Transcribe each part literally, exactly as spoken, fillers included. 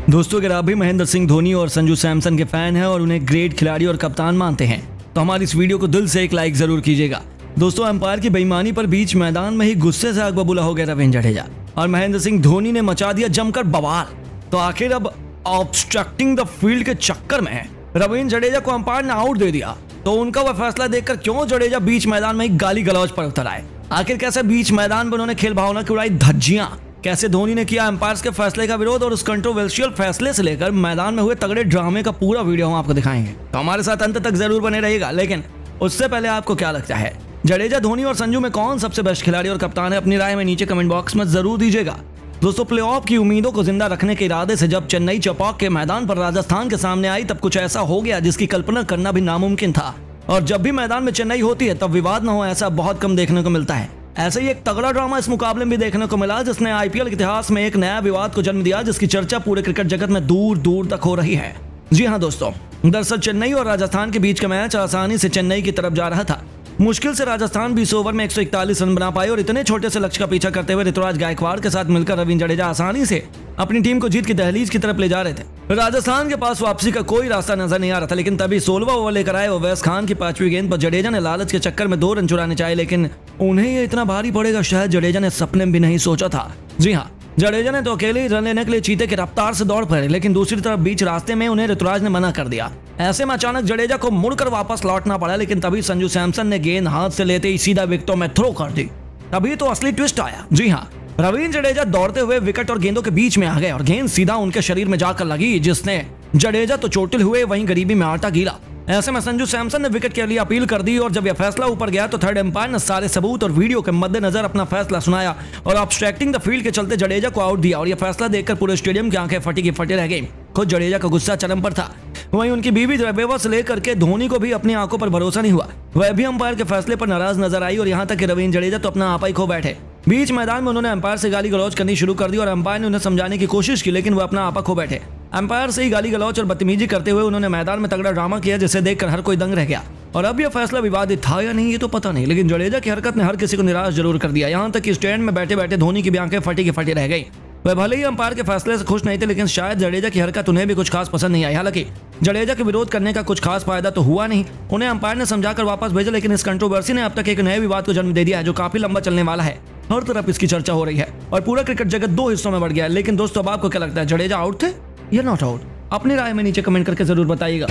दोस्तों, अगर आप भी महेंद्र सिंह धोनी और संजू सैमसन के फैन हैं और उन्हें ग्रेट खिलाड़ी और कप्तान मानते हैं तो हमारी इस वीडियो को दिल से एक लाइक जरूर कीजिएगा। दोस्तों, अंपायर की बेईमानी पर बीच मैदान में ही गुस्से से आग बबूला हो गया रविंद्र जडेजा और महेंद्र सिंह धोनी ने मचा दिया जमकर बवाल। तो आखिर अब ऑब्स्ट्रक्टिंग द फील्ड के चक्कर में रविंद्र जडेजा को अंपायर ने आउट दे दिया, तो उनका वह फैसला देखकर क्यों जडेजा बीच मैदान में ही गाली गलौज पर उतर आए। आखिर कैसे बीच मैदान में उन्होंने खेल भावना की उड़ाई धज्जियां, कैसे धोनी ने किया अंपायर्स के फैसले का विरोध और उस कंट्रोवर्शियल फैसले से लेकर मैदान में हुए तगड़े ड्रामे का पूरा वीडियो हम आपको दिखाएंगे। तो हमारे साथ अंत तक जरूर बने रहिएगा। लेकिन उससे पहले आपको क्या लगता है, जडेजा, धोनी और संजू में कौन सबसे बेस्ट खिलाड़ी और कप्तान है? अपनी राय में नीचे कमेंट बॉक्स में जरूर दीजिएगा। दोस्तों, प्लेऑफ की उम्मीदों को जिंदा रखने के इरादे से जब चेन्नई चौपाक के मैदान पर राजस्थान के सामने आई तब कुछ ऐसा हो गया जिसकी कल्पना करना भी नामुमकिन था। और जब भी मैदान में चेन्नई होती है तब विवाद न हो ऐसा बहुत कम देखने को मिलता है। ऐसे ही एक तगड़ा ड्रामा इस मुकाबले में भी देखने को मिला जिसने आईपीएल के इतिहास में एक नया विवाद को जन्म दिया जिसकी चर्चा पूरे क्रिकेट जगत में दूर दूर तक हो रही है। जी हाँ दोस्तों, दरअसल चेन्नई और राजस्थान के बीच का मैच आसानी से चेन्नई की तरफ जा रहा था। मुश्किल से राजस्थान बीस ओवर में एक सौ इकतालीस रन बना पाई और इतने छोटे से लक्ष्य का पीछा करते हुए ऋतुराज गायकवाड़ के साथ मिलकर रविंद्र जडेजा आसानी से अपनी टीम को जीत की दहलीज की तरफ ले जा रहे थे। राजस्थान के पास वापसी का कोई रास्ता नजर नहीं आ रहा था, लेकिन तभी सोलहवां ओवर लेकर आए ओवैस खान की पांचवी गेंद पर जडेजा ने लालच के चक्कर में दो रन चुराने चाहे, लेकिन उन्हें ये इतना भारी पड़ेगा शायद जडेजा ने सपने में भी नहीं सोचा था। जी हाँ, जडेजा ने तो अकेले ही रन लेने के लिए चीते की रफ्तार से दौड़ पड़े, लेकिन दूसरी तरफ बीच रास्ते में उन्हें ऋतुराज ने मना कर दिया। ऐसे में अचानक जडेजा को मुड़कर वापस लौटना पड़ा, लेकिन तभी संजू सैमसन ने गेंद हाथ से लेते ही सीधा विकेटों में थ्रो कर दी। तभी तो असली ट्विस्ट आया। जी हाँ, रविंद्र जडेजा दौड़ते हुए विकेट और गेंदों के बीच में आ गए और गेंद सीधा उनके शरीर में जाकर लगी, जिसने जडेजा तो चोटिल हुए वहीं गरीबी में आटा गीला। ऐसे में संजू सैमसन ने विकेट के लिए अपील कर दी और जब यह फैसला ऊपर गया तो थर्ड एम्पायर ने सारे सबूत और वीडियो के मद्देनजर अपना फैसला सुनाया और ऑब्स्ट्रक्टिंग द फील्ड के चलते जडेजा को आउट दिया। और यह फैसला देखकर पूरे स्टेडियम की आंखें फटी की फटी रह गई। खुद जडेजा का गुस्सा चरम पर था, वहीं उनकी बीवी द्रव्यवा से लेकर के धोनी को भी अपनी आंखों पर भरोसा नहीं हुआ। वह भी अंपायर के फैसले पर नाराज नजर आई और यहाँ तक कि रविंद्र जडेजा तो अपना आपा ही खो बैठे। बीच मैदान में उन्होंने अंपायर से गाली गलौज करनी शुरू कर दी और अंपायर ने उन्हें समझाने की कोशिश की, लेकिन वह अपना आपा खो बैठे। अंपायर से ही गाली गलौज और बदतमीजी करते हुए उन्होंने मैदान में तगड़ा ड्रामा किया जिसे देखकर हर कोई दंग रह गया। और अब यह फैसला विवादित था या नहीं ये तो पता नहीं, लेकिन जडेजा की हरकत ने हर किसी को निराश जरूर कर दिया। यहाँ तक कि स्टैंड में बैठे बैठे धोनी की भी आंखें फटी की फटी रह गई। वह भले ही अंपायर के फैसले से खुश नहीं थे, लेकिन शायद जडेजा की हरकत उन्हें भी कुछ खास पसंद नहीं आई। हालांकि जडेजा के विरोध करने का कुछ खास फायदा तो हुआ नहीं, उन्हें अंपायर ने समझाकर वापस भेजा, लेकिन इस कंट्रोवर्सी ने अब तक एक नए विवाद को जन्म दे दिया है जो काफी लंबा चलने वाला है। हर तरफ इसकी चर्चा हो रही है और पूरा क्रिकेट जगत दो हिस्सों में बढ़ गया है। लेकिन दोस्तों, अब आपको क्या लगता है, जडेजा आउट थे या नॉट आउट? अपनी राय में नीचे कमेंट करके जरूर बताइएगा।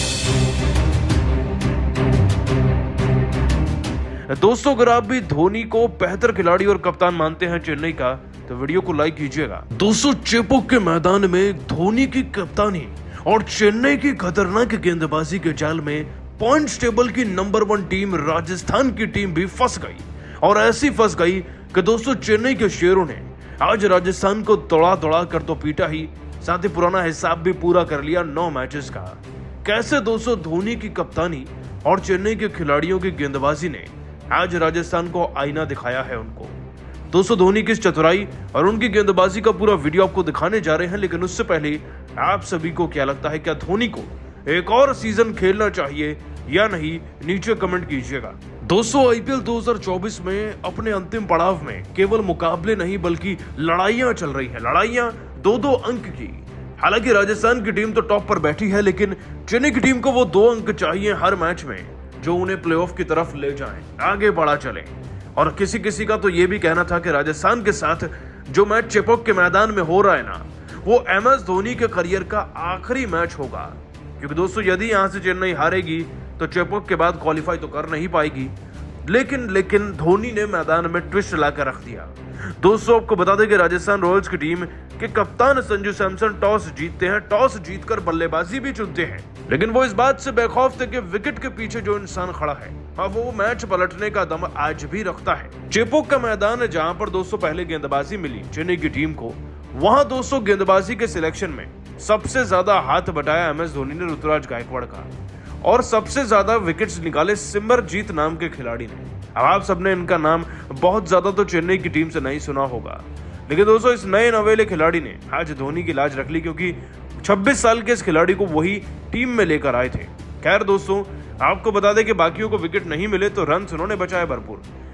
दोस्तों, अगर आप भी धोनी को बेहतर खिलाड़ी और कप्तान मानते हैं चेन्नई का तो वीडियो को लाइक कीजिएगा। दोस्तों, चेपॉक के मैदान में धोनी की कप्तानी और चेन्नई की खतरनाक गेंदबाजी के जाल में पॉइंट्स टेबल की नंबर वन टीम राजस्थान की टीम भी फंस गई और ऐसी फंस गई कि दोस्तों चेन्नई के शेरों ने आज राजस्थान को दौड़ा दौड़ा कर तो पीटा ही, साथ ही पुराना हिसाब भी पूरा कर लिया नौ मैचेस का। कैसे दोस्तों धोनी की कप्तानी और चेन्नई के खिलाड़ियों की गेंदबाजी ने आज राजस्थान को आईना दिखाया है उनको। दोस्तों, धोनी की चतुराई और उनकी गेंदबाजी का पूरा वीडियो आपको दिखाने जा रहे हैं, लेकिन उससे पहले आप सभी को क्या लगता है, क्या धोनी को एक और सीजन खेलना चाहिए या नहीं, नीचे कमेंट कीजिएगा। दोस्तों, आईपीएल दो हज़ार चौबीस में अपने अंतिम पड़ाव में केवल मुकाबले नहीं बल्कि लड़ाइयां चल रही हैं, लड़ाइयां दो दो अंक की। हालांकि राजस्थान की टीम तो टॉप पर बैठी है, लेकिन चेन्नई की टीम को वो दो अंक चाहिए हर मैच में जो उन्हें प्लेऑफ की तरफ ले जाएं, आगे बढ़ा चले। और किसी किसी का तो ये भी कहना था कि राजस्थान के साथ जो मैच चेपॉक के मैदान में हो रहा है ना, वो एम एस धोनी के करियर का आखिरी मैच होगा। क्योंकि दोस्तों, यदि यहां से चेन्नई हारेगी तो चेपॉक के बाद क्वालिफाई तो कर नहीं पाएगी। लेकिन लेकिन धोनी ने मैदान में ट्विस्ट लाकर रख दिया। दोस्तों, आपको बता दें कि राजस्थान रॉयल्स की टीम के कप्तान संजू सैमसन टॉस जीतते हैं, टॉस जीतकर बल्लेबाजी भी चुनते हैं, लेकिन वो इस बात से बेखौफ थे कि विकेट के पीछे जो इंसान खड़ा है अब वो मैच पलटने का दम आज भी रखता है। चेपॉक का मैदान है जहां पर दोस्तों पहले गेंदबाजी मिली चेन्नई की टीम को, वहां दोस्तों गेंदबाजी के सिलेक्शन में सबसे ज्यादा हाथ बटाया एम एस धोनी ने ऋतुराज गायकवाड़ का और सबसे ज्यादा विकेट्स निकाले सिमरजीत नाम के खिलाड़ी ने। अब आप सबने इनका नाम बहुत ज्यादा तो चेन्नई की टीम से नहीं सुना होगा, लेकिन दोस्तों इस नए नवेले खिलाड़ी ने आज धोनी की लाज रख ली, क्योंकि छब्बीस साल के इस खिलाड़ी को वही टीम में लेकर आए थे। खैर दोस्तों, आपको बता दें कि बाकियों को विकेट नहीं मिले तो रन उन्होंने बचाए भरपूर।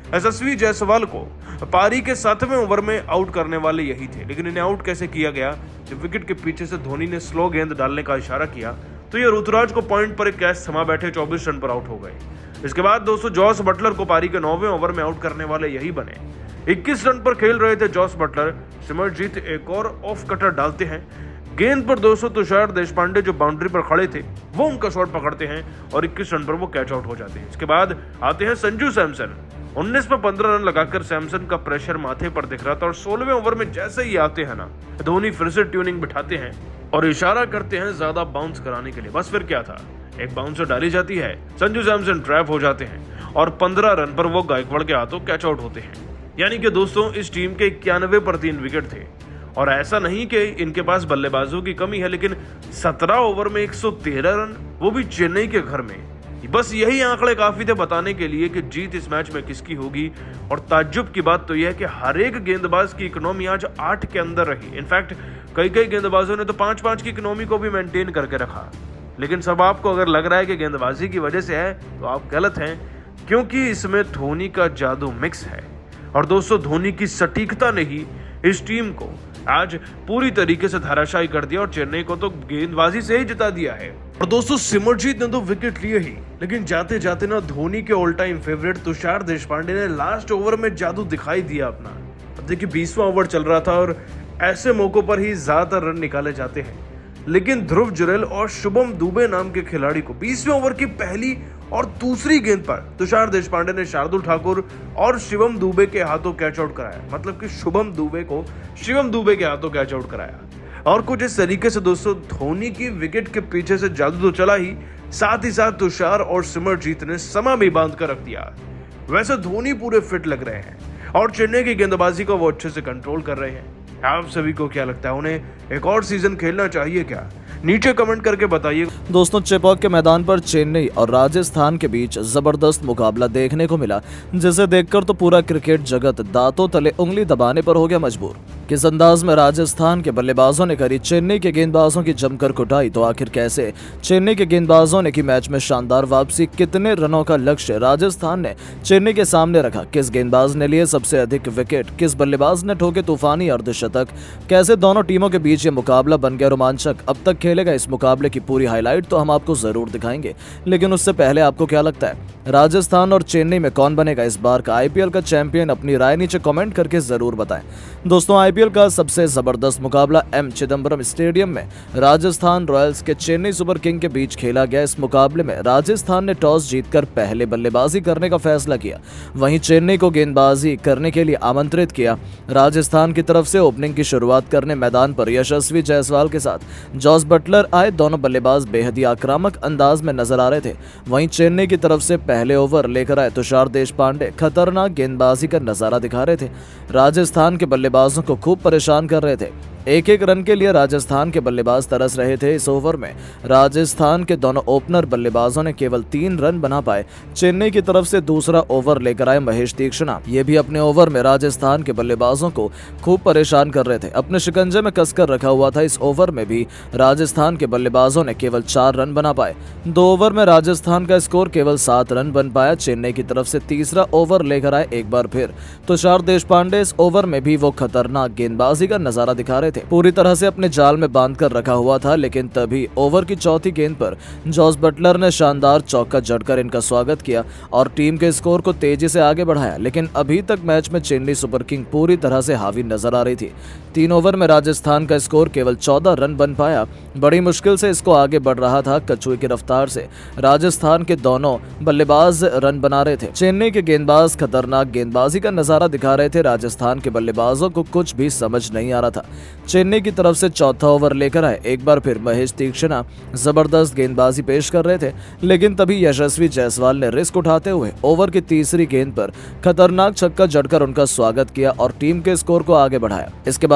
यशस्वी जायसवाल को पारी के सातवें ओवर में आउट करने वाले यही थे, लेकिन इन्हें आउट कैसे किया गया? जब विकेट के पीछे से धोनी ने स्लो गेंद डालने का इशारा किया तो ये ऋतुराज को पॉइंट पर एक कैच थमा बैठे चौबीस रन पर आउट हो गए। इसके बाद दोस्तों जॉस बटलर को पारी के नौवें ओवर में आउट करने वाले यही बने। इक्कीस रन पर खेल रहे थे जॉस बटलर, सिमरजीत एक और ऑफ कटर डालते हैं। गेंद पर दोस्तों तुषार देशपांडे जो बाउंड्री पर खड़े थे वो उनका शॉट पकड़ते हैं और इक्कीस रन पर वो कैच आउट हो जाते हैं। इसके बाद आते हैं संजू सैमसन। उन्नीस में पंद्रह रन लगाकर सैमसन का प्रेशर माथे पर दिख रहा था और सोलहवें ओवर में जैसे ही आते हैं ना, धोनी फिर से ट्यूनिंग बिठाते हैं और इशारा करते हैं ज्यादा बाउंस कराने के लिए। बस फिर क्या था, एक बाउंसर डाली जाती है, संजू सैमसन ट्रैप हो जाते हैं और पंद्रह रन पर वो गायकवाड़ के हाथों कैच आउट होते हैं। यानी कि दोस्तों इस टीम के इक्यानवे पर तीन विकेट थे और ऐसा नहीं कि इनके पास बल्लेबाजों की कमी है, लेकिन सत्रह ओवर में एक सौ तेरह रन, वो भी चेन्नई के घर में। बस यही आंकड़े काफी थे बताने के लिए कि जीत इस मैच में किसकी होगी। और ताज्जुब की बात तो यह है कि हर एक गेंदबाज की इकोनॉमी आज आठ के अंदर रही। इनफैक्ट कई कई गेंदबाजों ने तो पांच पांच की इकोनॉमी को भी मेंटेन करके रखा। लेकिन सब आपको अगर लग रहा है कि गेंदबाजी की वजह से है तो आप गलत हैं, क्योंकि इसमें धोनी का जादू मिक्स है। और दोस्तों धोनी की सटीकता ने ही इस टीम को आज पूरी तरीके से धराशायी कर दिया और चेन्नई को तो गेंदबाजी से ही जिता दिया है। और दोस्तों सिमरजीत ने तो विकेट लिए ही, लेकिन जाते जाते ना धोनी के all time favourite Tushar Deshpande ने लास्ट ओवर में जादू दिखाई दिया अपना। अब देखिए बीसवां ओवर चल रहा था और ऐसे मौकों पर ही ज्यादातर रन निकाले जाते हैं, लेकिन ध्रुव जुरेल और शुभम दुबे नाम के खिलाड़ी को बीसवें ओवर की पहली और दूसरी गेंद पर तुषार देशपांडे ने शार्दुल ठाकुर और शिवम दुबे के हाथों कैच आउट कराया। मतलब कि शुभम दुबे को शिवम दुबे के हाथों कैच आउट कराया। और कुछ इस तरीके से दोस्तों धोनी की विकेट के पीछे से जादू तो चला ही, साथ ही साथ तुषार और सिमरजीत ने समा भी बांध कर रख दिया। वैसे धोनी पूरे फिट लग रहे हैं और चेन्नई की गेंदबाजी को वो अच्छे से कंट्रोल कर रहे हैं। आप सभी को क्या लगता है, उन्हें एक और सीजन खेलना चाहिए क्या? नीचे कमेंट करके बताइए। दोस्तों चेपॉक के मैदान पर चेन्नई और राजस्थान के बीच जबरदस्त मुकाबला देखने को मिला, जिसे देखकर तो पूरा क्रिकेट जगत दांतों तले उंगली दबाने पर हो गया मजबूर। किस अंदाज में राजस्थान के बल्लेबाजों ने करी चेन्नई के गेंदबाजों की जमकर कुटाई, तो आखिर कैसे चेन्नई के गेंदबाजों ने की मैच में शानदार वापसी, कितने रनों का लक्ष्य राजस्थान ने चेन्नई के सामने रखा, किस गेंदबाज ने लिए सबसे अधिक विकेट, किस बल्लेबाज ने ठोके तूफानी अर्धशतक, कैसे दोनों टीमों के बीच ये मुकाबला बन गया रोमांचक। अब तक खेलेगा इस मुकाबले की पूरी हाईलाइट तो हम आपको जरूर दिखाएंगे, लेकिन उससे पहले आपको क्या लगता है राजस्थान और चेन्नई में कौन बनेगा इस बार का आईपीएल का चैंपियन? अपनी राय नीचे कमेंट करके जरूर बताएं। दोस्तों आईपीएल का सबसे जबरदस्त मुकाबला एम चिदम्बरम स्टेडियम में राजस्थान रॉयल्स के चेन्नई सुपर किंग के बीच खेला गया। इस मुकाबले में राजस्थान ने टॉस जीतकर पहले बल्लेबाजी करने का फैसला किया, वहीं चेन्नई को गेंदबाजी करने के लिए आमंत्रित किया। राजस्थान की तरफ से ओपनिंग की शुरुआत करने मैदान पर यशस्वी जायसवाल के साथ जॉस बटलर आए। दोनों बल्लेबाज बेहद ही आक्रामक अंदाज में नजर आ रहे थे। वहीं चेन्नई की तरफ से पहले ओवर लेकर आए तुषार देशपांडे खतरनाक गेंदबाजी का नजारा दिखा रहे थे, राजस्थान के बल्लेबाजों को खूब परेशान कर रहे थे। एक एक रन के लिए राजस्थान के बल्लेबाज तरस रहे थे। इस ओवर में राजस्थान के दोनों ओपनर बल्लेबाजों ने केवल तीन रन बना पाए। चेन्नई की तरफ से दूसरा ओवर लेकर आए महेश तीक्ष्णा, ये भी अपने ओवर में राजस्थान के बल्लेबाजों को खूब परेशान कर रहे थे, अपने शिकंजे में कसकर रखा हुआ था। इस ओवर में भी राजस्थान के बल्लेबाजों ने केवल चार रन बना पाए। दो ओवर में राजस्थान का स्कोर केवल सात रन बन पाया। चेन्नई की तरफ से तीसरा ओवर लेकर आए एक बार फिर तुषार देशपांडे। इस ओवर में भी वो खतरनाक गेंदबाजी का नजारा दिखा रहे थे, पूरी तरह से अपने जाल में बांधकर रखा हुआ था। लेकिन तभी ओवर की चौथी गेंद पर जॉस बटलर ने शानदार चौका जड़कर इनका स्वागत किया और टीम के स्कोर को तेजी से आगे बढ़ाया। लेकिन अभी तक मैच में चेन्नई सुपर किंग पूरी तरह से हावी नजर आ रही थी। तीन ओवर में राजस्थान का स्कोर केवल चौदह रन बन पाया। बड़ी मुश्किल से इसको आगे बढ़ रहा था। कछुए की रफ्तार से राजस्थान के दोनों बल्लेबाज रन बना रहे थे। चेन्नई के गेंदबाज खतरनाक गेंदबाजी का नजारा दिखा रहे थे। राजस्थान के बल्लेबाजों को कुछ भी समझ नहीं आ रहा था। चेन्नई की तरफ से चौथा ओवर लेकर आए एक बार फिर महेश तीक्ष्णा जबरदस्त गेंदबाजी पेश कर रहे थे। लेकिन तभी यशस्वी जायसवाल ने रिस्क उठाते हुए ओवर की तीसरी गेंद पर खतरनाक छक्का जड़कर उनका स्वागत किया और टीम के स्कोर को आगे बढ़ाया। इसके बाद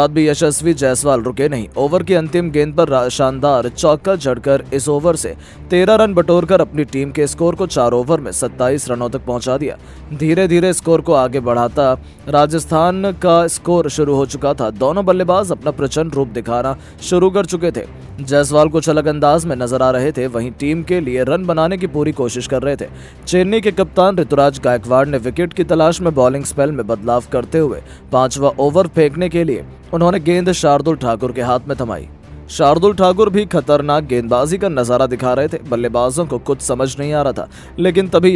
बाद भी यशस्वी जायसवाल रुके नहीं। ओवर की अंतिम गेंद पर शानदार चौका जड़कर इस ओवर से तेरह रन बटोरकर अपनी टीम के स्कोर को चार ओवर में सत्ताईस रनों तक पहुंचा दिया। धीरे धीरे स्कोर को आगे बढ़ाता राजस्थान का स्कोर शुरू हो चुका था। दोनों बल्लेबाज अपना प्रचंड रूप दिखाना शुरू कर चुके थे। जायसवाल कुछ अलग अंदाज में नजर आ रहे थे, वहीं टीम के लिए रन बनाने की पूरी कोशिश कर रहे थे। चेन्नई के कप्तान ऋतुराज गायकवाड़ ने विकेट की तलाश में बॉलिंग स्पेल में बदलाव करते हुए पांचवा ओवर फेंकने के लिए उन्होंने गेंद शार्दुल ठाकुर के हाथ में थमाई। शार्दुल ठाकुर भी खतरनाक गेंदबाजी का नजारा दिखा रहे थे। बल्लेबाजों को कुछ समझ नहीं आ रहा था, लेकिन तभी